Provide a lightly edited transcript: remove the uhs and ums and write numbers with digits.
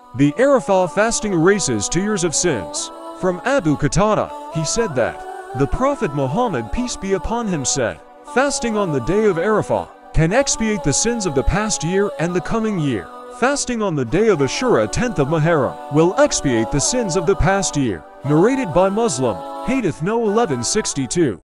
The Arafah fasting erases 2 years of sins. From Abu Qatadah, he said that the Prophet Muhammad, peace be upon him, said, fasting on the day of Arafah can expiate the sins of the past year and the coming year. Fasting on the day of Ashura, 10th of Muharram, will expiate the sins of the past year. Narrated by Muslim, Hadith No. 1162.